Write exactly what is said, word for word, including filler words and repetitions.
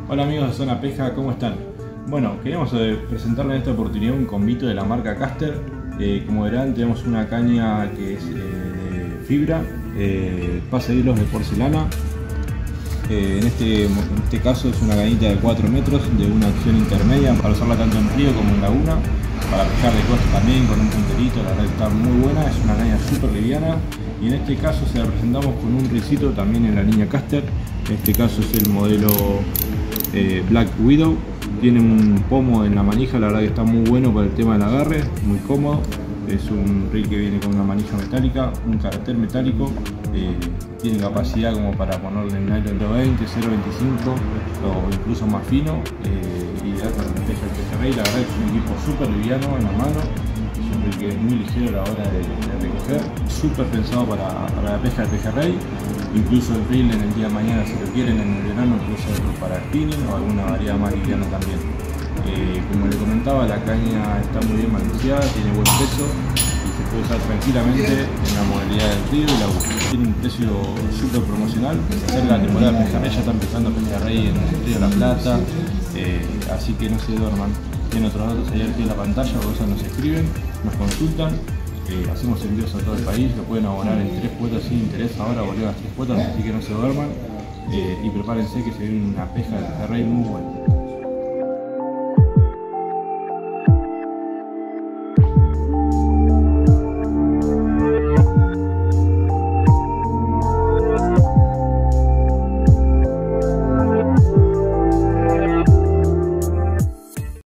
Hola amigos de Zona Pesca, ¿cómo están? Bueno, queríamos eh, presentarles en esta oportunidad un combito de la marca Caster. Eh, como verán, tenemos una caña que es eh, de fibra, eh, pase de hilos de porcelana. Eh, en, este, en este caso es una cañita de cuatro metros de una acción intermedia para usarla tanto en río como en laguna, para pescar de costa también con un punterito. La verdad que está muy buena, es una caña súper liviana y en este caso se la presentamos con un risito también en la línea Caster. En este caso es el modelo eh, Black Widow. Tiene un pomo en la manija, la verdad que está muy bueno para el tema del agarre, muy cómodo. Es un reel que viene con una manija metálica, un carácter metálico, eh, tiene capacidad como para ponerle en nylon cero veinte, cero veinticinco o incluso más fino, eh, ideal para la pesca del pejerrey. La verdad que es un equipo súper liviano en la mano, es un reel que es muy ligero a la hora de, de recoger, súper pensado para, para la pesca del pejerrey. Incluso el reel en el día de mañana, si lo quieren en el verano, incluso para spinning o alguna variedad más liviana también. Eh, como le comentaba, la caña está muy bien balanceada, tiene buen peso y se puede usar tranquilamente en la modalidad del río y la laguna. Tiene un precio súper promocional, se acerca la temporada de pejerrey, ya está empezando a pejerrey en el río de la Plata, eh, así que no se duerman. Tienen otros datos ahí al pie de la pantalla, por eso nos escriben, nos consultan. Eh, hacemos envíos a todo el país, lo pueden abonar en tres cuotas sin interés ahora, volver a las tres cuotas, así que no se duerman, eh, y prepárense que se viene una pesca de pejerrey muy buena.